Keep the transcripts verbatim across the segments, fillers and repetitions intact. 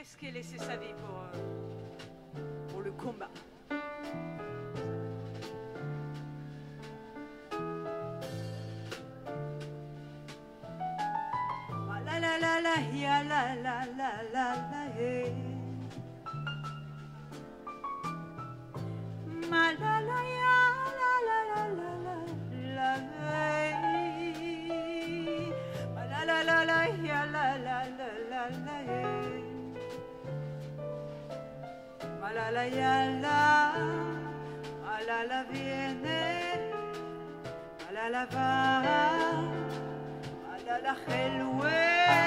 presque laissé sa vie pour, euh, pour le combat. La la la la ya la la la la la hey. Ma la la ya la la la la la la hey. Ma la la la la ya la la la la la hey. Ma la la ya la, ma la la viene, ma la la va, ma la la helwe.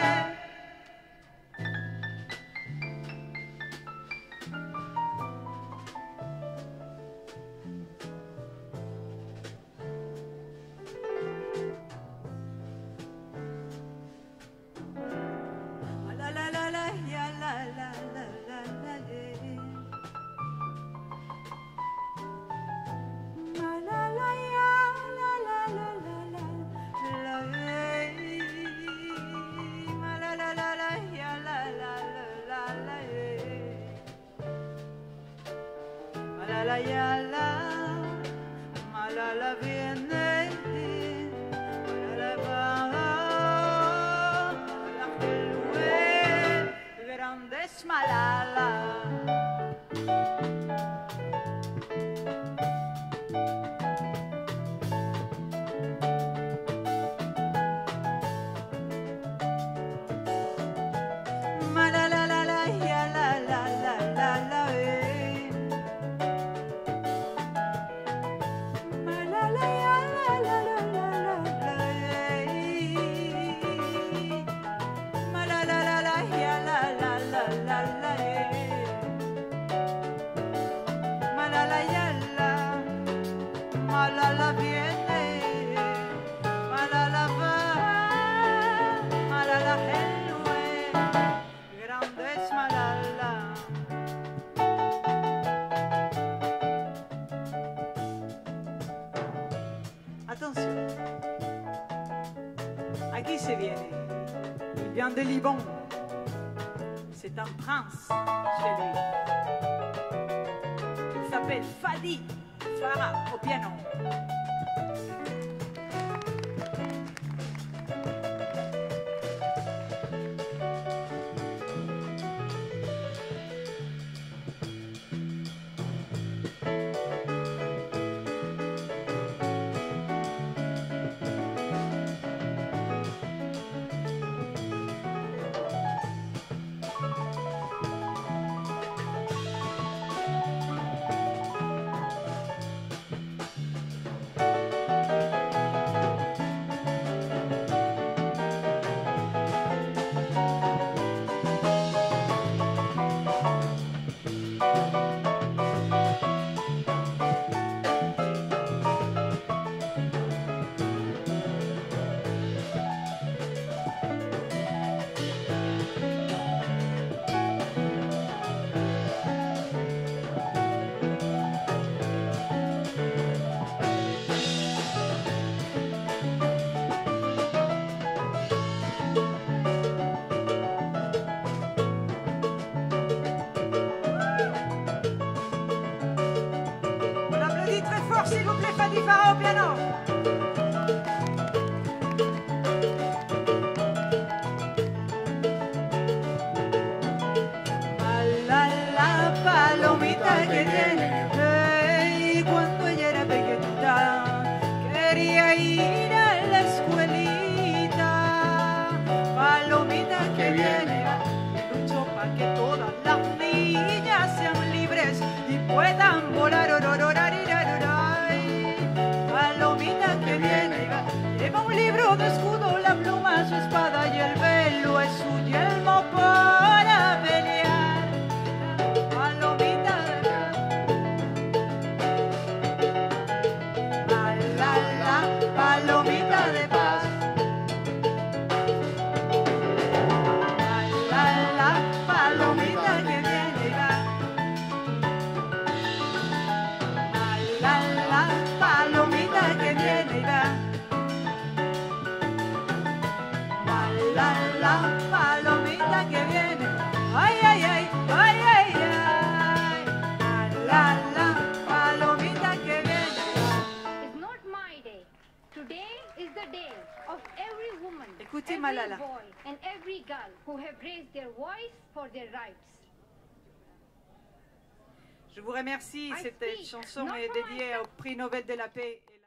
Malala yala, malala viene, malala va, malala helwe, grandes malala. Malala la la ya la la la la la eh. Malala ya la la la la la la eh. Malala la la ya la la la la la eh. Malala ya la, malala viene, malala va, malala helwe. Grandes malala. Attention. À qui c'est viene? Il vient de Liban. C'est un prince chez lui. Il s'appelle Fadi Farah au piano. S'il vous plaît, Fadi Farah au piano. La la palomita que tiene, hey, cuando ella era pequeñita, quería ir a la escuelita. Palomita que viene, luchó para que todas las niñas sean libres y puedan volar, ororar y lleva un libro de escudo, la pluma, su espada y el velo es su yelmo para pelear. Palomita de paz. La, la, la, palomita de paz. La, la, la, palomita que viene y va. Écoutez every Malala. boy and every girl who have raised their voice for their rights. Je vous remercie. I Cette speak chanson not est for dédiée myself. au prix Nobel de la paix.